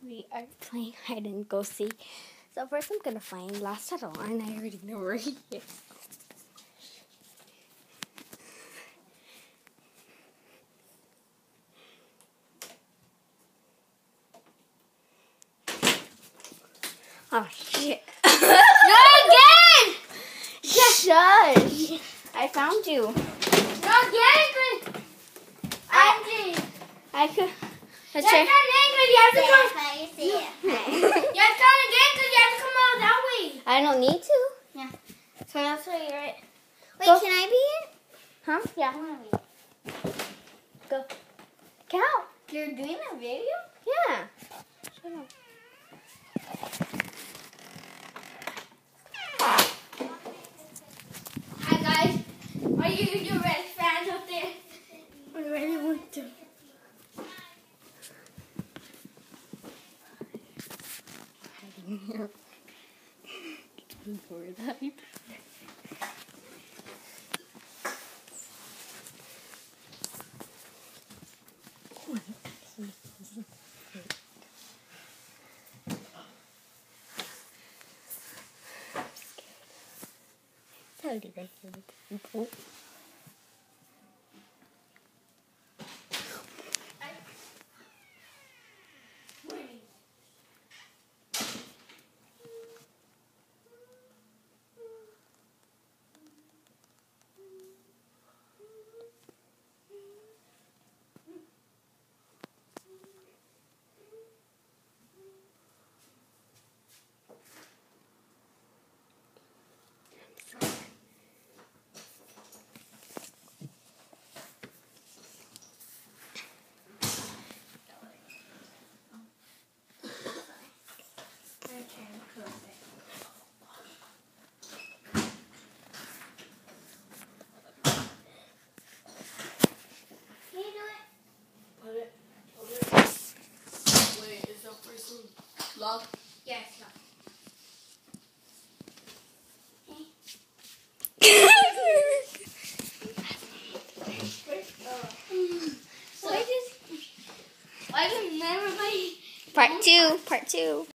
We are playing hide and go seek. So first I'm gonna find Last Salon, and I already know where he is. Oh shit. Not again! Shush! I found you. Not again! Angie! I could. That's not angry, you have to come. You have to come again because you have to come out that way. I don't need to. Yeah. So that's why you're right. Wait, Go. can I be in? Huh? Yeah. I want to be. Go. Count. You're doing a video? Yeah. Shut up. Hi guys. Are you your red fans out there? I really want to. Hiding here. Before that. Totally right here with the people. Lock? Yes, lock. Why did everybody... Part 2.